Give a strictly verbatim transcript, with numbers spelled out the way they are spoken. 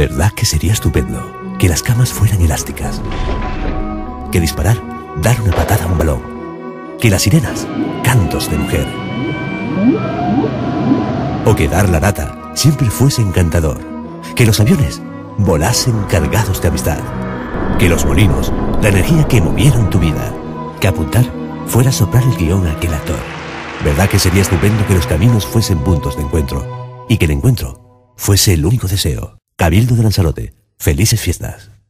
¿Verdad que sería estupendo que las camas fueran elásticas? Que disparar, dar una patada a un balón. Que las sirenas, cantos de mujer. O que dar la lata siempre fuese encantador. Que los aviones volasen cargados de amistad. Que los molinos, la energía que movieron tu vida. Que apuntar fuera soplar el guión a aquel actor. ¿Verdad que sería estupendo que los caminos fuesen puntos de encuentro? Y que el encuentro fuese el único deseo. Cabildo de Lanzarote. Felices fiestas.